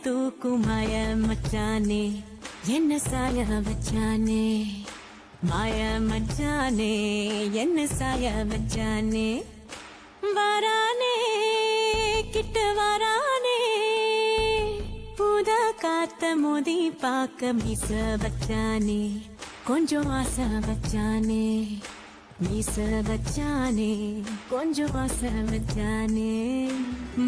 தூக்கும் மாய மச்சானே என்ன சாய வச்சானே மாய மச்சானே என்ன சாய வச்சானே வரானே கிட்ட வரானே புதா காத்த மோதி பாக்க மீச வச்சானே கொஞ்சம் ஆசை வச்சானே மீச வச்சானே கொஞ்சம் ஆசை வச்சானே